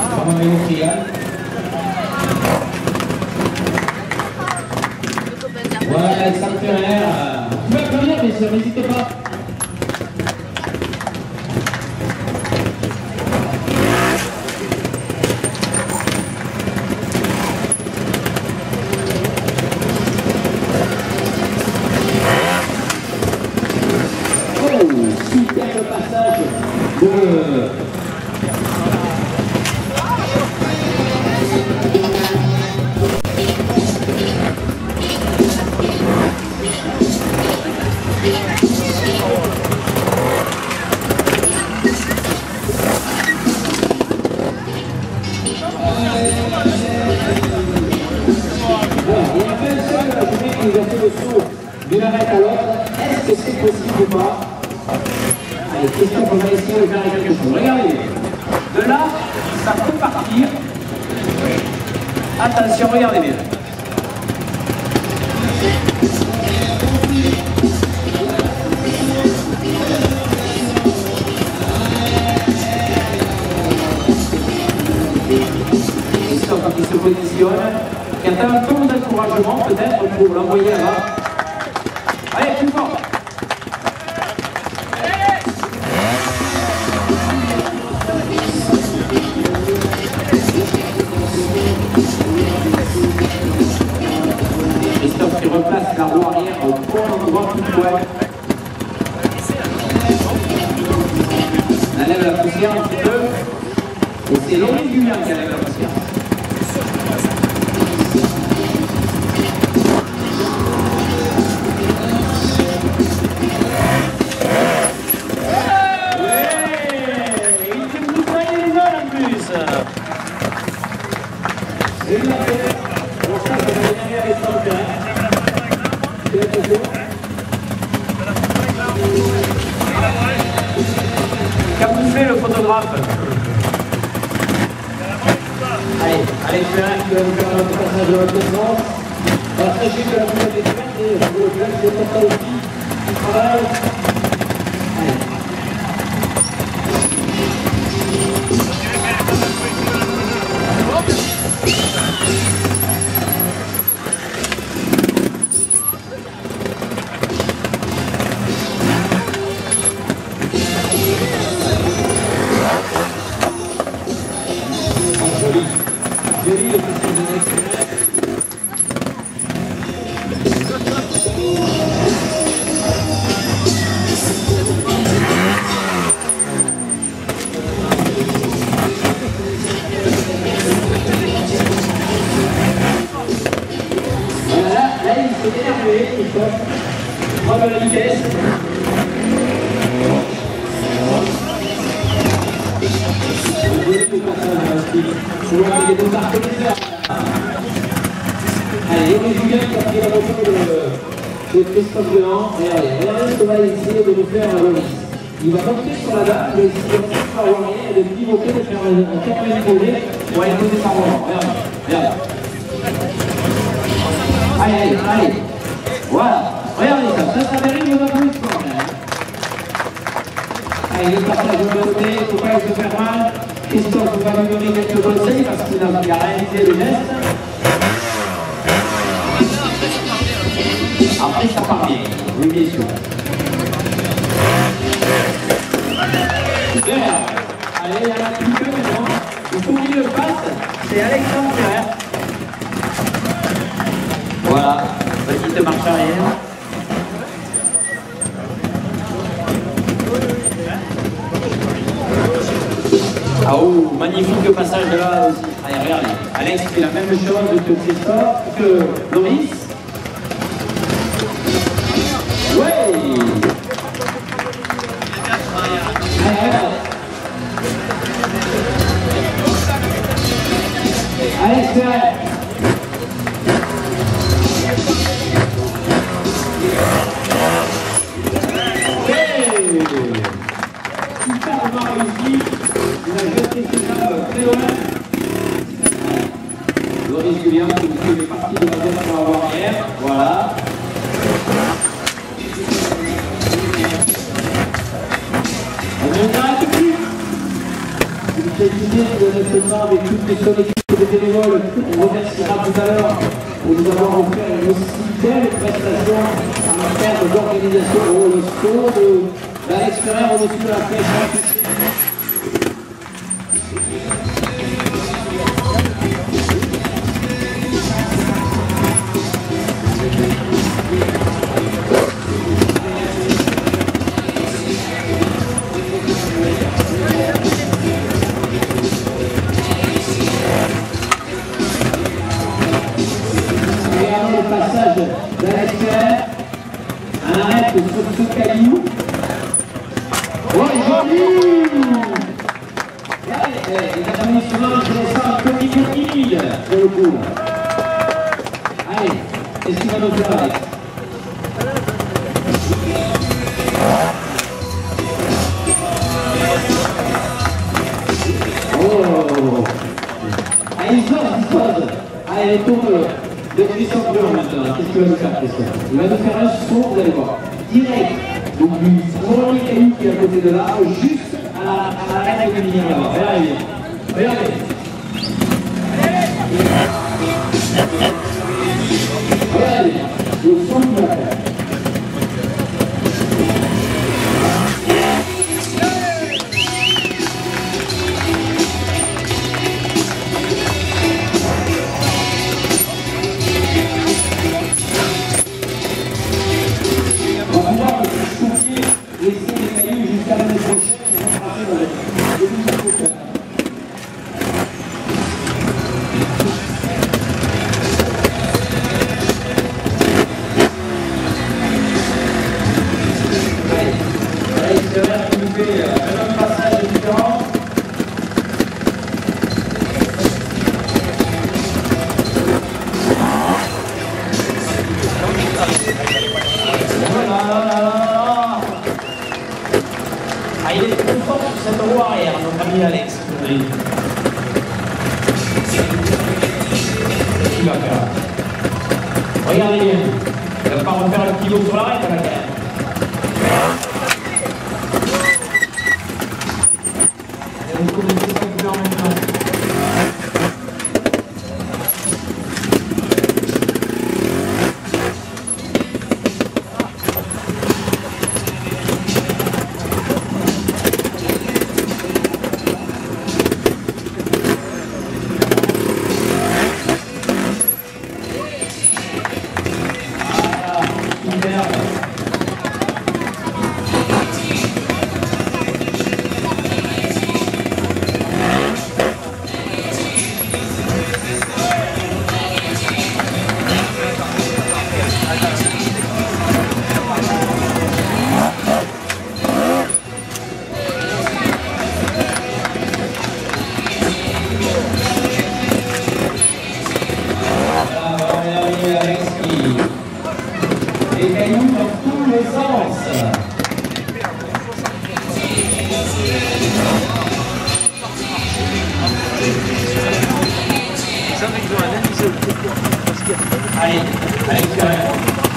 Voilà, Alexandre Ferrer. Tu vas applaudir, bien sûr, n'hésitez pas. Super passage de... D'une arête à l'autre, est-ce que c'est possible ou pas? Allez, question qu'on va essayer de faire quelque chose. Regardez, de là, ça peut partir. Attention, regardez bien. Question quand il se positionne. Il y a un peu d'encouragement peut-être pour l'envoyer là-bas. Allez, plus fort. Christophe qui replace la roue arrière au bon endroit tout poil. On enlève la poussière un petit peu. Et c'est Loris Julien qui enlève la poussière. Camoufler le photographe. Allez, Alex Ferrer qui va nous faire un passage de votre défense. Alors sachez que la boulette est faite et le club c'est pour ça aussi qui travaille. Allez. Prendre la vitesse. Allez, Loris Julien qui a pris la moto de Christophe Delan. Regardez ce que va essayer de nous faire Loris. Il va monter sur la dame, il va essayer de faire rien et de pivoter, de faire un 80 degrés pour aller poser par moment. Regarde. Allez. Voilà. Regardez ça mérite vos applaudissements. Allez, le passage de côté, il ne faut pas se faire mal. Christophe va nous donner quelques conseils parce qu'il a réalisé le geste. Après, ça part bien. Oui, bien sûr. Super. Allez, il y en a plus que maintenant. Il faut qu'il le fasse. C'est Alexandre Ferrer. Voilà. Petite marche arrière. Ah oh, magnifique passage de là aussi. Allez, regardez. Alex fait la même chose que Christophe, que Loris. Ouais. Alex Ferrer. Superbement réussi. Il a jeté ses jambes très loin. Loris Julien qui fait partie de la zone pour avoir arrière. Voilà. On ne s'arrête plus. remercier maintenant avec toute son équipe de bénévoles. On remerciera tout à l'heure pour nous avoir offert une aussi belle prestation en termes d'organisation au sport, de l'extérieur au-dessus de la pêche. Passage d'Alexer, un arrête sur ce caillou. Oh, joli! Il a terminé sur un, je laisse un petit peu timide sur le coup. Allez, qu'est-ce qu'il va nous faire, Alex? Oh! Allez, il saute. Allez, il tourne. Le champion maintenant, qu'est-ce qu'il va nous faire, Christian? Il va nous faire un saut, vous allez voir, direct, donc du premier caillou qui est à côté de là, juste à la règle de lumière là-bas. Regardez, regardez. Regardez, le saut qu'il va faire. Ah, il est plus fort sur cette roue arrière, notre ami Alex. Qu'est-ce qu'il va faire? Regardez bien. Il ne va pas refaire le pivot sur l'arrêt, quand même. Et vous connaissez ce qu'il fait en même temps. Les cailloux dans tous les sens. Allez, à l'extérieur.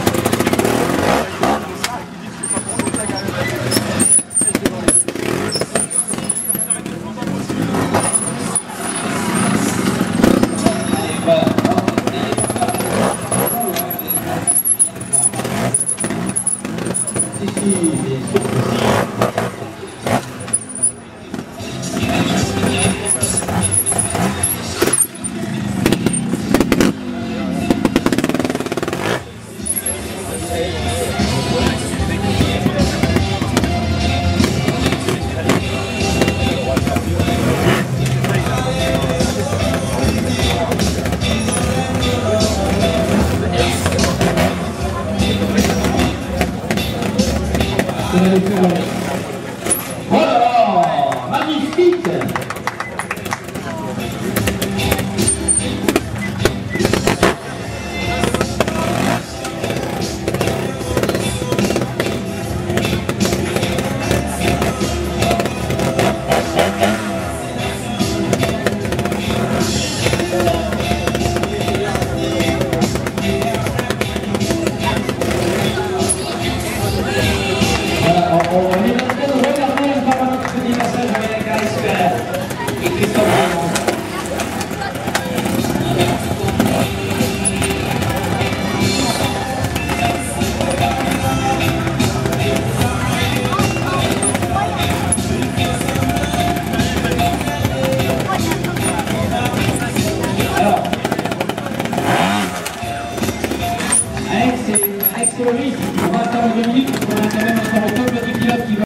Oh là là, magnifique! Voilà, Alex et Loris, on va attendre 2 minutes parce qu'on a quand même encore deux petits pilotes qui veulent